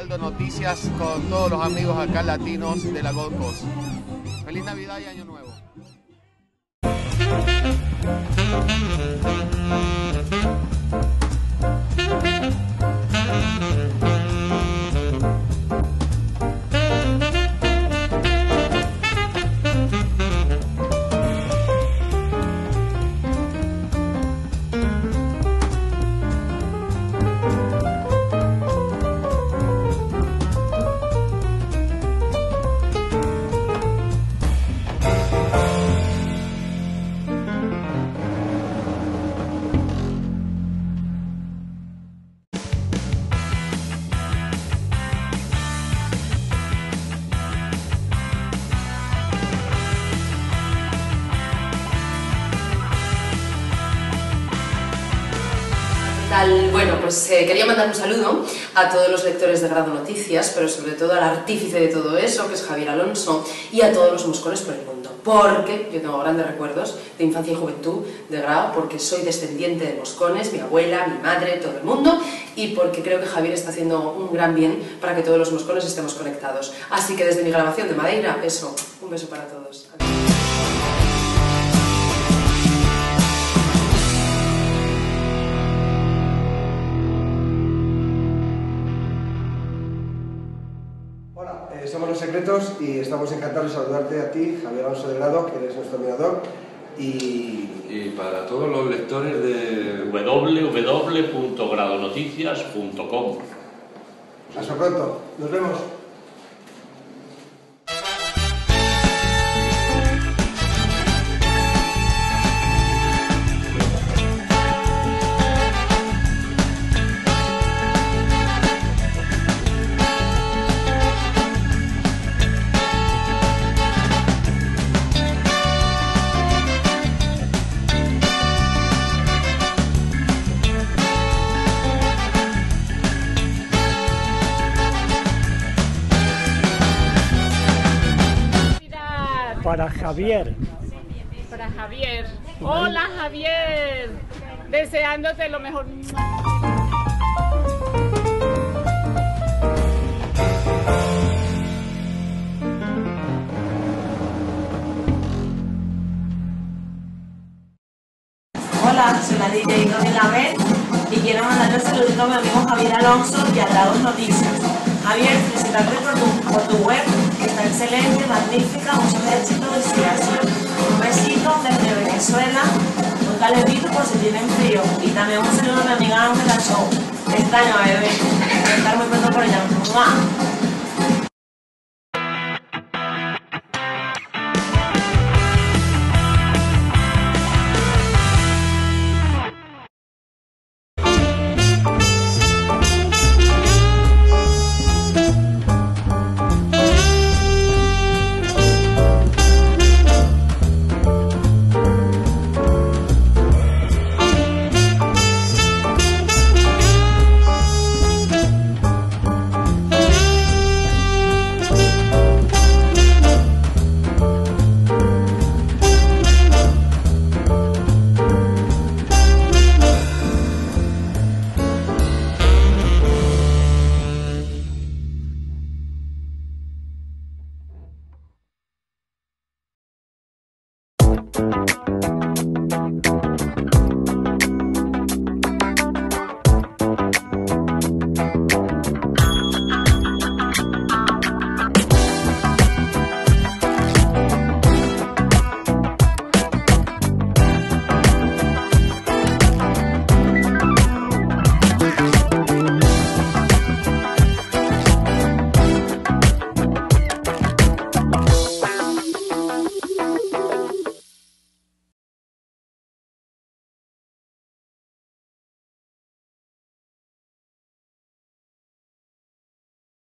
Heraldo Noticias con todos los amigos acá latinos de la Gold Coast. Feliz Navidad y Año Nuevo. Bueno, pues quería mandar un saludo a todos los lectores de Grado Noticias, pero sobre todo al artífice de todo eso, que es Javier Alonso, y a todos los moscones por el mundo, porque yo tengo grandes recuerdos de infancia y juventud de Grado, porque soy descendiente de moscones, mi abuela, mi madre, todo el mundo, y porque creo que Javier está haciendo un gran bien para que todos los moscones estemos conectados. Así que desde mi grabación de Madeira, eso, un beso para todos. Somos Los Secretos y estamos encantados de saludarte a ti, Javier Alonso de Grado, que eres nuestro admirador. Y para todos los lectores de www.gradonoticias.com. Hasta pronto, nos vemos. Para Javier. Para Javier. Hola Javier. Deseándote lo mejor. Hola, soy la DJ Daniela B y quiero mandarle un saludito a mi amigo Javier Alonso y a Grado Noticias. Javier, felicitarte por tu web, que está excelente, magnífica, muchos éxitos y inspiración. Un besito desde Venezuela, un calentito por si tienen frío. Y también un saludo a mi amiga Ángela Show. Te extraño, bebé. Voy a estar muy pronto por allá. ¡Mua!